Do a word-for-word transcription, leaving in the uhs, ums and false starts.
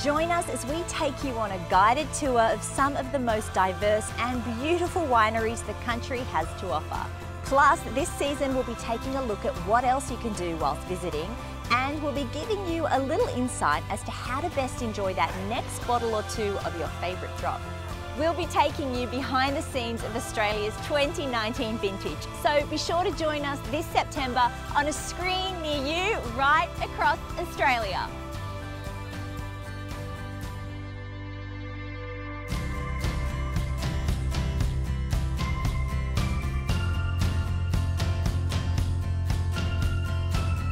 Join us as we take you on a guided tour of some of the most diverse and beautiful wineries the country has to offer. Plus, this season we'll be taking a look at what else you can do whilst visiting, and we'll be giving you a little insight as to how to best enjoy that next bottle or two of your favourite drop. We'll be taking you behind the scenes of Australia's twenty nineteen vintage, so be sure to join us this September on a screen near you right across Australia.